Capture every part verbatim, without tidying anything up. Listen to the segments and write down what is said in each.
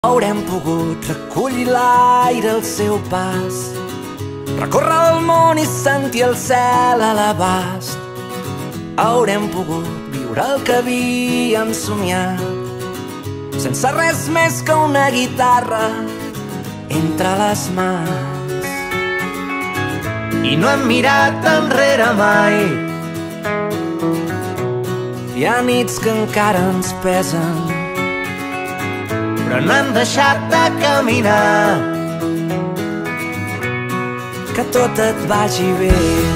Haurem pogut recollir l'aire al seu pas, recórrer el món i sentir el cel a l'abast. Haurem pogut viure el que havíem somiat, sense res més que una guitarra entre les mans. I no hem mirat enrere mai. Hi ha nits que encara ens pesen, però no hem deixat de caminar. Que tot et vagi bé,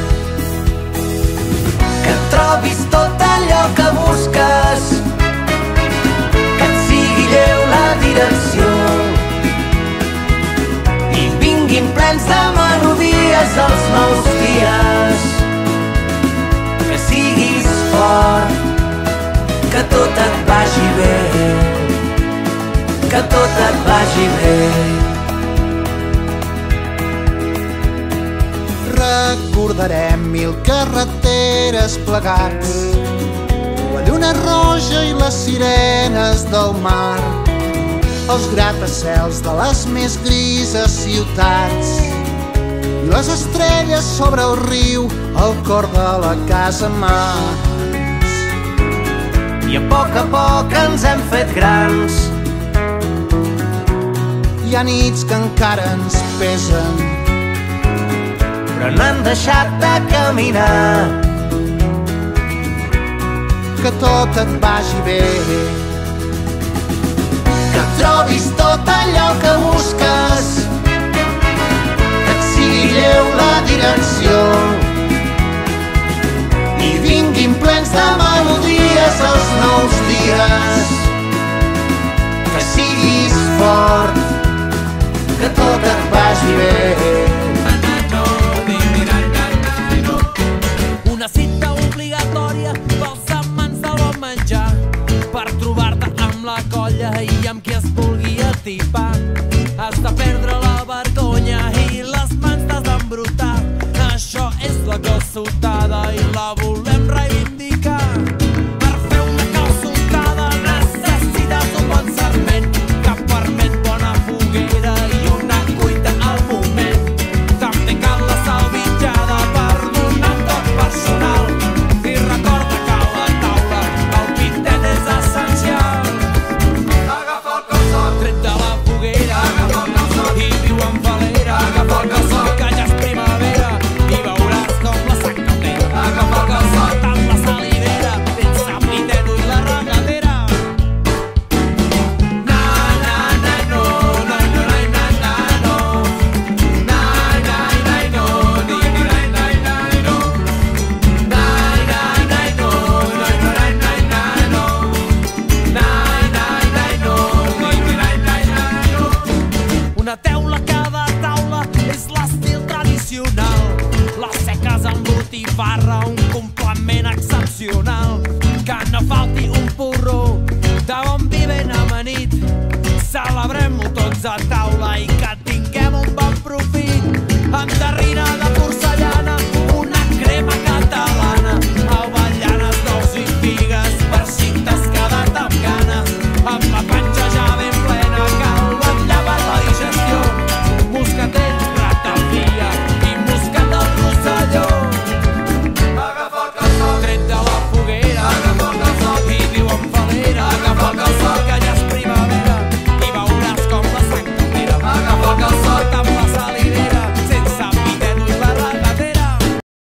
que trobis tot allò que busques, que et sigui lleu la direcció i vinguin plens de melodies els nous dies. Que siguis fort, que tot et vagi bé, que tot et vagi bé. Recordarem mil carreteres plegats, la lluna roja i les sirenes del mar, els gratacels de les més grises ciutats i les estrelles sobre el riu al cor de la casa mans. I a poc a poc ens hem fet grans. Hi ha nits que encara ens pesen, però no hem deixat de caminar. Que tot et vagi bé, que trobis tot allò que busques, que et sigui lleu la direcció i vinguin plens de melodies els nous dies. Que siguis fort, que tot et vagi bé. Una cita obligatòria pels amants del bon menjar, per trobar-te amb la colla i amb qui es vulgui atipar. Has de perdre la vergonya i les mans t'has d'embrutar. Això és la calçotada i la volem reivindicar. Per fer una calçotada necessites un bon sarment que permet bona foguera i una cuita al moment. També cal la salvitjada per donar un toc personal. I recorda que a la taula el pintet és essencial. Agafa el calçó, tret de la foguera, agafa el calçó i viu en falera. Agafa el calçó, que ja és primavera i veuràs com la sang caldera. Agafa el calçó, tant la salivera, tens el pintet i la regatera. Na na na no, na no na na na no, na na na no, ni ni na na na no, na na na no, na no na na na no, na na na no, ni ni na na na no. Una teula a cada taula és l'estil tradicional, les seques amb botifarra, un complement excepcional. Que no falti un porró de bon vi ben amanit, celebrem-ho tots a taula i que tinguem un bon profit. Endarrere